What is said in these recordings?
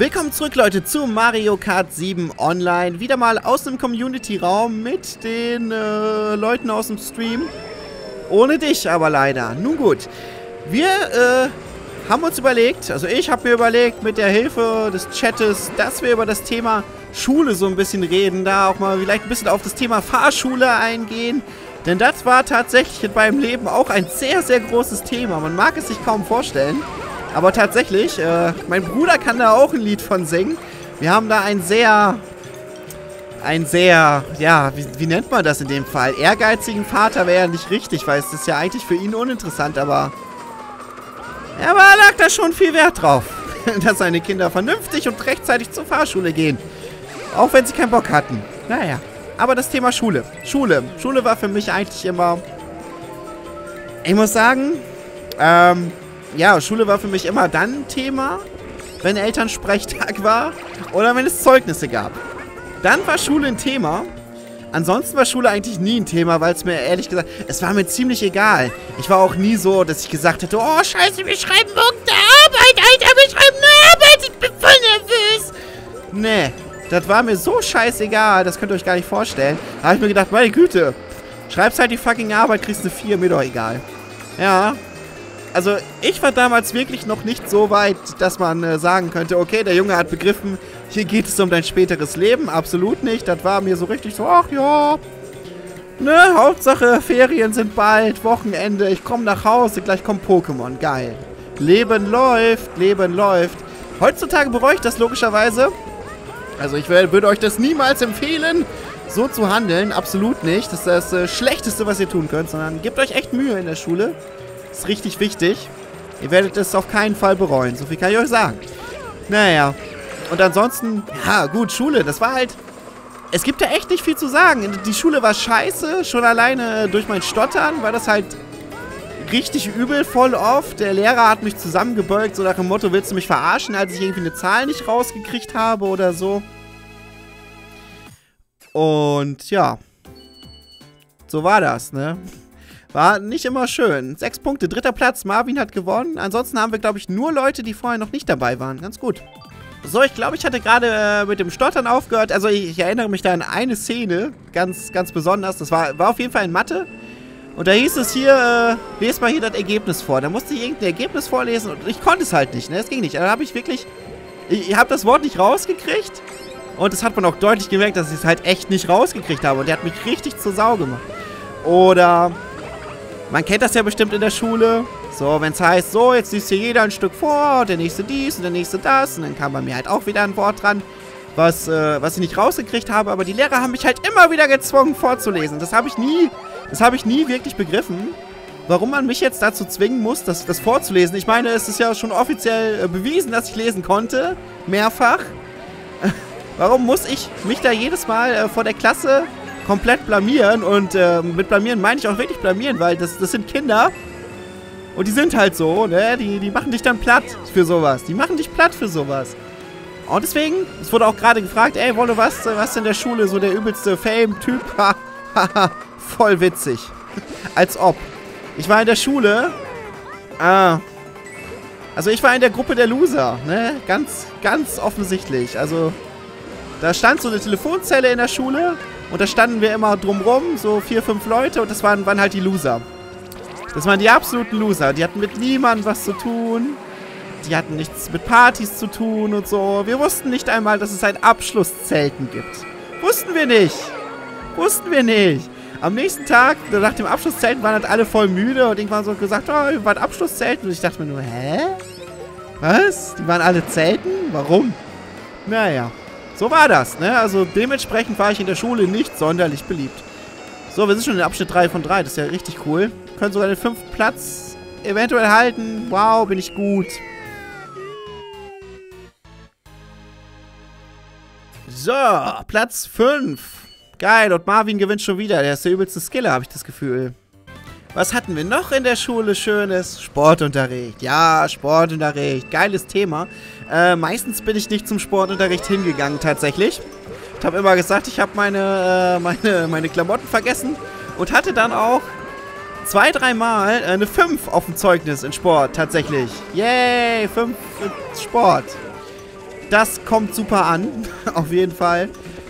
Willkommen zurück, Leute, zu Mario Kart 7 Online. Wieder mal aus dem Community-Raum mit den Leuten aus dem Stream. Ohne dich aber leider. Nun gut. Wir haben uns überlegt, also ich habe mir überlegt, mit der Hilfe des Chattes, dass wir über das Thema Schule so ein bisschen reden. Da auch mal vielleicht ein bisschen auf das Thema Fahrschule eingehen. Denn das war tatsächlich in meinem Leben auch ein sehr, sehr großes Thema. Man mag es sich kaum vorstellen. Aber tatsächlich, mein Bruder kann da auch ein Lied von singen. Wir haben da ein sehr, ja, wie nennt man das in dem Fall? Ehrgeizigen Vater wäre ja nicht richtig, weil es ist ja eigentlich für ihn uninteressant, aber er lag da schon viel Wert drauf, dass seine Kinder vernünftig und rechtzeitig zur Fahrschule gehen. Auch wenn sie keinen Bock hatten. Naja, aber das Thema Schule. Schule war für mich eigentlich immer, ich muss sagen, ja, Schule war für mich immer dann ein Thema, wenn Elternsprechtag war oder wenn es Zeugnisse gab. Dann war Schule ein Thema. Ansonsten war Schule eigentlich nie ein Thema, weil es mir ehrlich gesagt, es war mir ziemlich egal. Ich war auch nie so, dass ich gesagt hätte, oh scheiße, wir schreiben morgen eine Arbeit, Alter, wir schreiben eine Arbeit, ich bin voll nervös. Nee, das war mir so scheißegal, das könnt ihr euch gar nicht vorstellen. Da habe ich mir gedacht, meine Güte, schreibst halt die fucking Arbeit, kriegst eine 4, mir doch egal. Ja. Also, ich war damals wirklich noch nicht so weit, dass man sagen könnte, okay, der Junge hat begriffen, hier geht es um dein späteres Leben. Absolut nicht. Das war mir so richtig so, ach ja, ne, Hauptsache Ferien sind bald, Wochenende, ich komme nach Hause, gleich kommt Pokémon. Geil. Leben läuft, Leben läuft. Heutzutage bereue ich das logischerweise. Also, ich würde euch das niemals empfehlen, so zu handeln. Absolut nicht. Das ist das Schlechteste, was ihr tun könnt, sondern gebt euch echt Mühe in der Schule. Ist richtig wichtig. Ihr werdet es auf keinen Fall bereuen. So viel kann ich euch sagen. Naja. Und ansonsten, ja gut, Schule, das war halt, es gibt da echt nicht viel zu sagen. Die Schule war scheiße. Schon alleine durch mein Stottern war das halt richtig übel voll oft. Der Lehrer hat mich zusammengebeugt, so nach dem Motto, willst du mich verarschen, als ich irgendwie eine Zahl nicht rausgekriegt habe oder so. Und ja. So war das, ne? War nicht immer schön. 6 Punkte, 3. Platz. Marvin hat gewonnen. Ansonsten haben wir, glaube ich, nur Leute, die vorher noch nicht dabei waren. Ganz gut. So, ich glaube, ich hatte gerade mit dem Stottern aufgehört. Also, ich erinnere mich da an eine Szene. Ganz, ganz besonders. Das war auf jeden Fall in Mathe. Und da hieß es hier, lest mal hier das Ergebnis vor. Da musste ich irgendein Ergebnis vorlesen. Und ich konnte es halt nicht, ne? Es ging nicht. Da habe ich wirklich, ich habe das Wort nicht rausgekriegt. Und das hat man auch deutlich gemerkt, dass ich es halt echt nicht rausgekriegt habe. Und der hat mich richtig zur Sau gemacht. Oder man kennt das ja bestimmt in der Schule. So, wenn es heißt, so, jetzt liest hier jeder ein Stück vor, der nächste dies und der nächste das. Und dann kam bei mir halt auch wieder ein Wort dran, was ich nicht rausgekriegt habe. Aber die Lehrer haben mich halt immer wieder gezwungen vorzulesen. Das habe ich nie wirklich begriffen, warum man mich jetzt dazu zwingen muss, das vorzulesen. Ich meine, es ist ja schon offiziell bewiesen, dass ich lesen konnte. Mehrfach. Warum muss ich mich da jedes Mal vor der Klasse komplett blamieren? Und mit blamieren meine ich auch wirklich blamieren, weil das sind Kinder und die sind halt so, ne? Die machen dich dann platt für sowas. Die machen dich platt für sowas. Und deswegen, es wurde auch gerade gefragt, ey, Wolle, was in der Schule so der übelste Fame-Typ? Haha, voll witzig. Als ob. Ich war in der Schule, also ich war in der Gruppe der Loser, ne? Ganz, ganz offensichtlich. Also, da stand so eine Telefonzelle in der Schule. Und da standen wir immer drumrum, so 4, 5 Leute. Und das waren halt die Loser. Das waren die absoluten Loser. Die hatten mit niemandem was zu tun. Die hatten nichts mit Partys zu tun und so. Wir wussten nicht einmal, dass es ein Abschlusszelten gibt. Wussten wir nicht. Wussten wir nicht. Am nächsten Tag, nach dem Abschlusszelten, waren halt alle voll müde. Und irgendwann so gesagt, oh, wir waren Abschlusszelten. Und ich dachte mir nur, hä? Was? Die waren alle zelten? Warum? Naja. So war das, ne? Also dementsprechend war ich in der Schule nicht sonderlich beliebt. So, wir sind schon in Abschnitt 3 von 3. Das ist ja richtig cool. Wir können sogar den 5. Platz eventuell halten. Wow, bin ich gut. So, Platz 5. Geil, und Marvin gewinnt schon wieder. Der ist der übelste Skiller, habe ich das Gefühl. Was hatten wir noch in der Schule Schönes? Sportunterricht. Ja, Sportunterricht. Geiles Thema. Meistens bin ich nicht zum Sportunterricht hingegangen, tatsächlich. Ich habe immer gesagt, ich habe meine Klamotten vergessen. Und hatte dann auch 2, 3 Mal eine 5 auf dem Zeugnis in Sport, tatsächlich. Yay, 5 in Sport. Das kommt super an. Auf jeden Fall.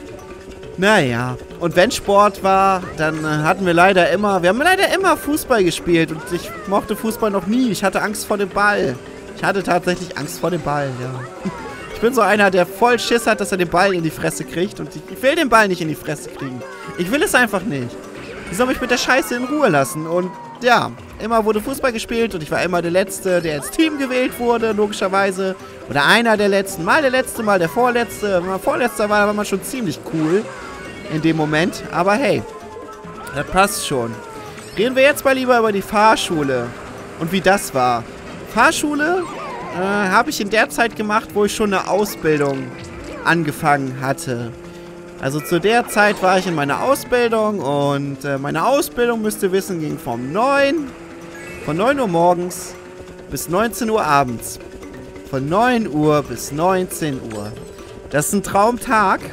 Naja. Und wenn Sport war, dann hatten wir leider immer... Wir haben leider immer Fußball gespielt. Und ich mochte Fußball noch nie. Ich hatte Angst vor dem Ball. Ich hatte tatsächlich Angst vor dem Ball, ja. Ich bin so einer, der voll Schiss hat, dass er den Ball in die Fresse kriegt. Und ich will den Ball nicht in die Fresse kriegen. Ich will es einfach nicht. Ich soll mich mit der Scheiße in Ruhe lassen. Und ja, immer wurde Fußball gespielt. Und ich war immer der Letzte, der ins Team gewählt wurde, logischerweise. Oder einer der Letzten. Mal der Letzte, mal der Vorletzte. Wenn man Vorletzter war man schon ziemlich cool in dem Moment. Aber hey, das passt schon. Reden wir jetzt mal lieber über die Fahrschule. Und wie das war. Fahrschule habe ich in der Zeit gemacht, wo ich schon eine Ausbildung angefangen hatte. Also zu der Zeit war ich in meiner Ausbildung und meine Ausbildung, müsst ihr wissen, ging von 9 Uhr morgens bis 19 Uhr abends. Von 9 Uhr bis 19 Uhr. Das ist ein Traumtag.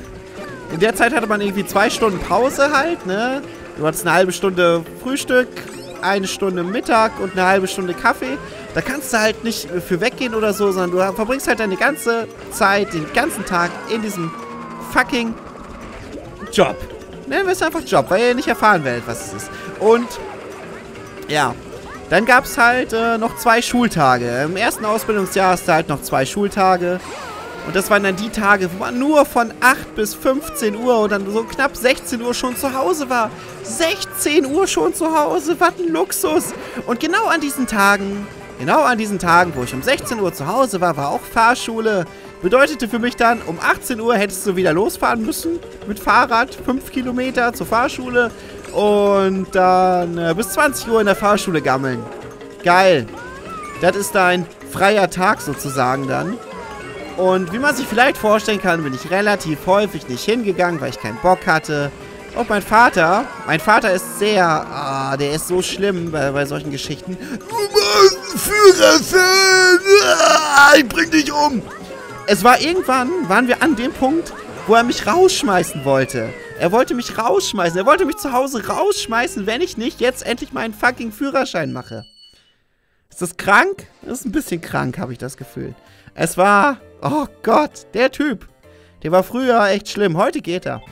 In der Zeit hatte man irgendwie 2 Stunden Pause halt, ne? Du hattest eine halbe Stunde Frühstück, 1 Stunde Mittag und eine halbe Stunde Kaffee. Da kannst du halt nicht für weggehen oder so, sondern du verbringst halt deine ganze Zeit, den ganzen Tag in diesem fucking Job. Nennen wir es einfach Job, weil ihr nicht erfahren werdet, was es ist. Und ja, dann gab es halt noch 2 Schultage. Im ersten Ausbildungsjahr hast du halt noch 2 Schultage. Und das waren dann die Tage, wo man nur von 8 bis 15 Uhr oder so knapp 16 Uhr schon zu Hause war. 16 Uhr schon zu Hause, was ein Luxus. Und genau an diesen Tagen, wo ich um 16 Uhr zu Hause war, war auch Fahrschule. Bedeutete für mich dann, um 18 Uhr hättest du wieder losfahren müssen mit Fahrrad, 5 Kilometer zur Fahrschule und dann bis 20 Uhr in der Fahrschule gammeln. Geil. Das ist dein freier Tag sozusagen dann. Und wie man sich vielleicht vorstellen kann, bin ich relativ häufig nicht hingegangen, weil ich keinen Bock hatte. Und mein Vater ist sehr, der ist so schlimm bei solchen Geschichten. Du machst einen Führerschein, ich bring dich um. Waren wir an dem Punkt, wo er mich rausschmeißen wollte. Er wollte mich rausschmeißen, er wollte mich zu Hause rausschmeißen, wenn ich nicht jetzt endlich meinen fucking Führerschein mache. Ist das krank? Das ist ein bisschen krank, habe ich das Gefühl. Es war, oh Gott, der Typ. Der war früher echt schlimm, heute geht er.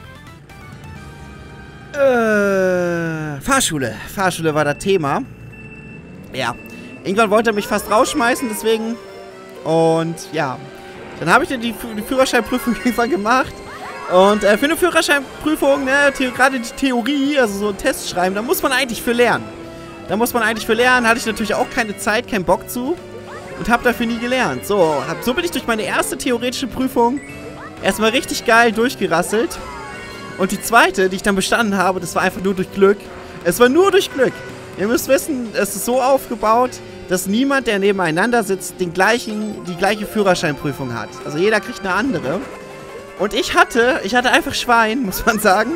Fahrschule. Fahrschule war das Thema. Ja. Irgendwann wollte er mich fast rausschmeißen, deswegen. Und ja. Dann habe ich dann die Führerscheinprüfung irgendwann gemacht. Und für eine Führerscheinprüfung, ne, gerade die Theorie, also so ein Test schreiben, da muss man eigentlich für lernen. Hatte ich natürlich auch keine Zeit, keinen Bock zu. Und habe dafür nie gelernt. So bin ich durch meine erste theoretische Prüfung erstmal richtig geil durchgerasselt. Und die zweite, die ich dann bestanden habe, das war einfach nur durch Glück. Es war nur durch Glück. Ihr müsst wissen, es ist so aufgebaut, dass niemand, der nebeneinander sitzt, die gleiche Führerscheinprüfung hat. Also jeder kriegt eine andere. Und ich hatte einfach Schwein, muss man sagen.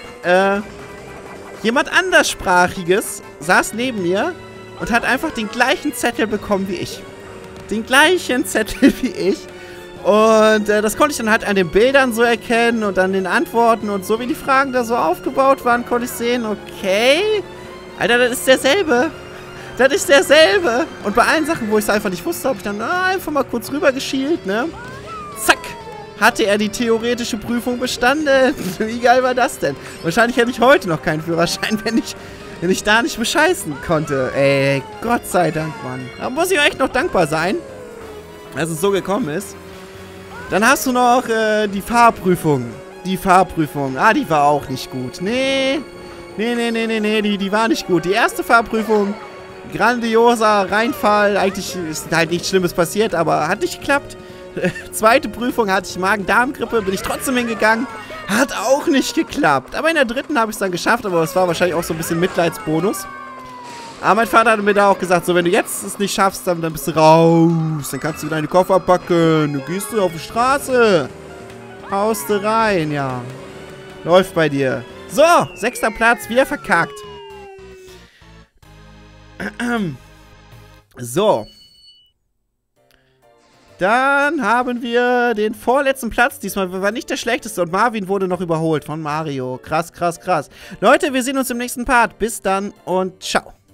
Jemand anderssprachiges saß neben mir und hat einfach den gleichen Zettel bekommen wie ich. Den gleichen Zettel wie ich. Und das konnte ich dann halt an den Bildern so erkennen und an den Antworten und so wie die Fragen da so aufgebaut waren, konnte ich sehen, okay, Alter, das ist derselbe. Das ist derselbe. Und bei allen Sachen, wo ich es einfach nicht wusste, habe ich dann einfach mal kurz rüber geschielt, ne? Zack, hatte er die theoretische Prüfung bestanden. Wie geil war das denn? Wahrscheinlich hätte ich heute noch keinen Führerschein, wenn ich da nicht bescheißen konnte. Ey, Gott sei Dank, Mann. Da muss ich echt noch dankbar sein, dass es so gekommen ist. Dann hast du noch die Fahrprüfung. Die war auch nicht gut. Nee, die war nicht gut. Die erste Fahrprüfung, grandioser Reinfall. Eigentlich ist halt nichts Schlimmes passiert, aber hat nicht geklappt. Zweite Prüfung hatte ich Magen-Darm-Grippe, bin ich trotzdem hingegangen. Hat auch nicht geklappt. Aber in der dritten habe ich es dann geschafft, aber es war wahrscheinlich auch so ein bisschen Mitleidsbonus. Aber mein Vater hat mir da auch gesagt, so, wenn du jetzt es nicht schaffst, dann bist du raus. Dann kannst du deine Koffer packen. Du gehst auf die Straße. Haust du rein, ja. Läuft bei dir. So, 6. Platz, wieder verkackt. So. Dann haben wir den vorletzten Platz. Diesmal war nicht der schlechteste und Marvin wurde noch überholt von Mario. Krass, krass, krass. Leute, wir sehen uns im nächsten Part. Bis dann und ciao.